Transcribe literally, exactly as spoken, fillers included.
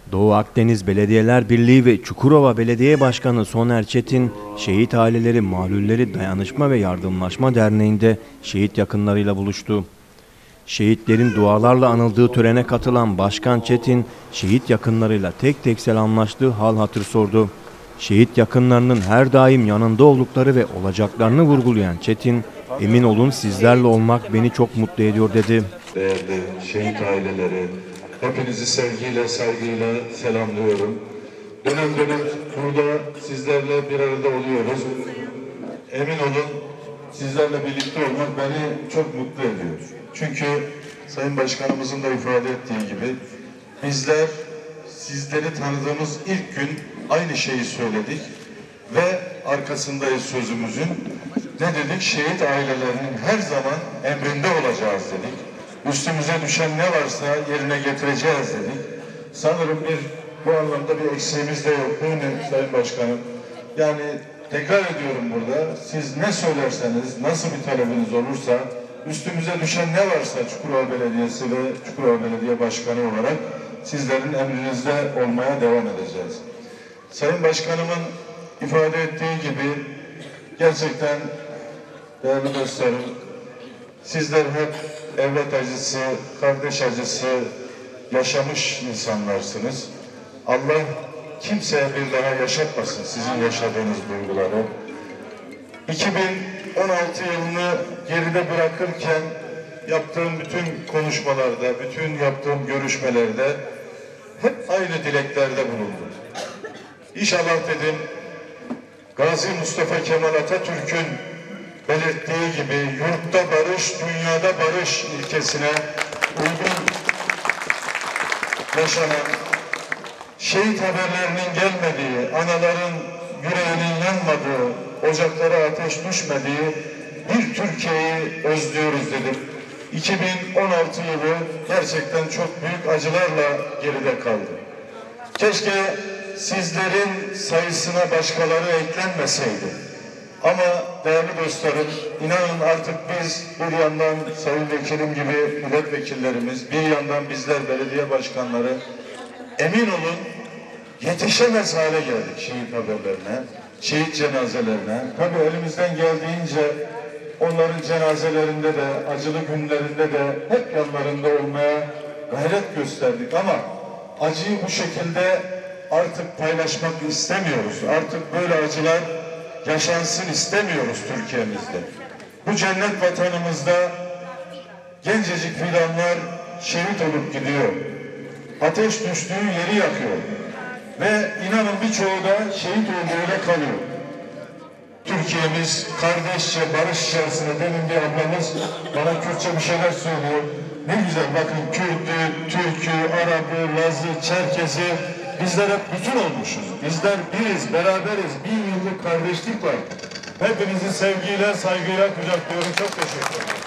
Doğu Akdeniz Belediyeler Birliği ve Çukurova Belediye Başkanı Soner Çetin, Şehit Aileleri Mahallulleri Dayanışma ve Yardımlaşma Derneği'nde şehit yakınlarıyla buluştu. Şehitlerin dualarla anıldığı törene katılan Başkan Çetin, şehit yakınlarıyla tek tek selamlaştı, hal hatır sordu. Şehit yakınlarının her daim yanında oldukları ve olacaklarını vurgulayan Çetin, "Emin olun sizlerle olmak beni çok mutlu ediyor" dedi. Değerli şehit aileleri, hepinizi sevgiyle, saygıyla selamlıyorum. Dönem dönem burada sizlerle bir arada oluyoruz. Emin olun sizlerle birlikte olmak beni çok mutlu ediyor. Çünkü Sayın Başkanımızın da ifade ettiği gibi bizler sizleri tanıdığımız ilk gün aynı şeyi söyledik ve arkasındayız sözümüzün. Ne dedik? Şehit ailelerinin her zaman emrinde olacağız dedik. Üstümüze düşen ne varsa yerine getireceğiz dedik. Sanırım bir bu anlamda bir eksiğimiz de yok. Değil mi Sayın Başkanım? Yani tekrar ediyorum burada. Siz ne söylerseniz, nasıl bir talebiniz olursa, üstümüze düşen ne varsa Çukurova Belediyesi ve Çukurova Belediye Başkanı olarak sizlerin emrinizde olmaya devam edeceğiz. Sayın Başkanımın ifade ettiği gibi gerçekten değerli dostlarım, sizler hep evlat acısı, kardeş acısı yaşamış insanlarsınız. Allah kimseye bir daha yaşatmasın sizin yaşadığınız duyguları. iki bin on altı yılını geride bırakırken yaptığım bütün konuşmalarda, bütün yaptığım görüşmelerde hep aynı dileklerde bulundum. İnşallah dedim, Gazi Mustafa Kemal Atatürk'ün belirttiği gibi yurtta barış, dünyada barış ilkesine uygun yaşanan, şehit haberlerinin gelmediği, anaların yüreğinin yanmadığı, ocaklara ateş düşmediği bir Türkiye'yi özlüyoruz dedim. iki bin on altı yılı gerçekten çok büyük acılarla geride kaldı. Keşke sizlerin sayısına başkaları eklenmeseydi. Ama değerli dostlarım, inanın artık biz bir yandan Sayın Vekilim gibi milletvekillerimiz, bir yandan bizler belediye başkanları, emin olun yetişemez hale geldik şehit haberlerine, şehit cenazelerine. Tabii elimizden geldiğince onların cenazelerinde de, acılı günlerinde de hep yanlarında olmaya gayret gösterdik ama acıyı bu şekilde artık paylaşmak istemiyoruz. Artık böyle acılar yaşansın istemiyoruz Türkiye'mizde. Bu cennet vatanımızda gencecik fidanlar şehit olup gidiyor. Ateş düştüğü yeri yakıyor. Ve inanın birçoğu da şehit olduğuyla kalıyor. Türkiye'miz kardeşçe, barış içerisinde, demin bir ablamız bana Kürtçe bir şeyler söylüyor. Ne güzel, bakın Kürt'ü, Türk'ü, Arap'ı, Laz'ı, Çerkez'i, bizler hep bütün olmuşuz. Bizler biriz, beraberiz, bin yıllık kardeşlik var. Hepinizi sevgiyle, saygıyla kucaklıyorum. Çok teşekkür ederim.